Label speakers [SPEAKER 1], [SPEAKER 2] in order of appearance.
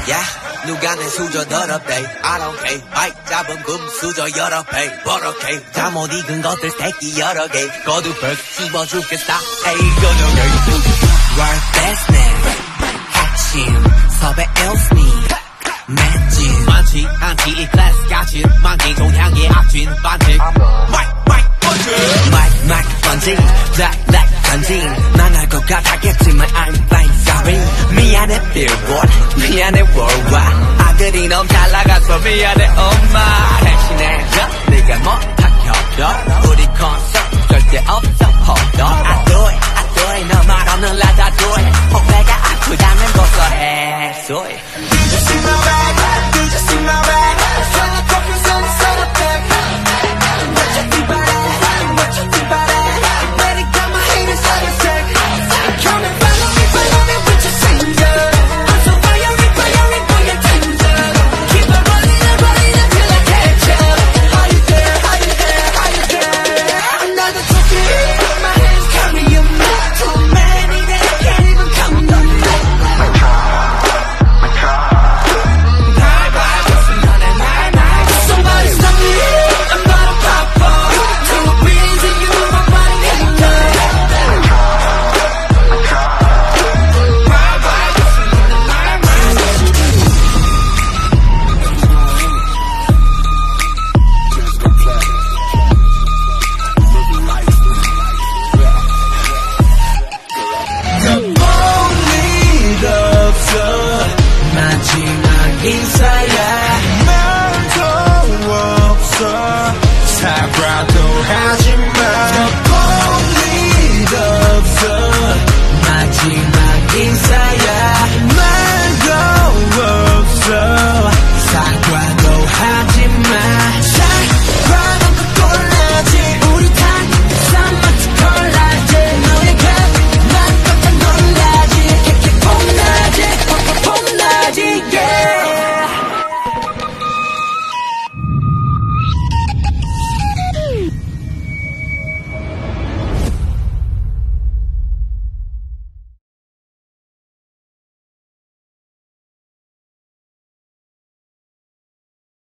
[SPEAKER 1] 누가 내 수저 더럽대 I don't care 마이크 잡은 금수저 여러 배 버럭해 잠못 익은 것들 새끼 여러 개 거두벌 씹어 죽겠어 에이 거저게 World best man 핵심 섭외 일스니 맷진 많지 않지 이 클래스 같이 만기 종향의 악진 반칙 마이크 번진 black 번진 난 알 것 같았겠지만 I'm fine sorry 미안해 billboard 미안해 worldwide 아들이 너무 잘 나가서 미안해 엄마 대신해줘 네가 못한 협력 우리 콘서트 절대 없어 hold on I do it 너 말 없는 라다 do it 혹배가 아프다면 고소해 소리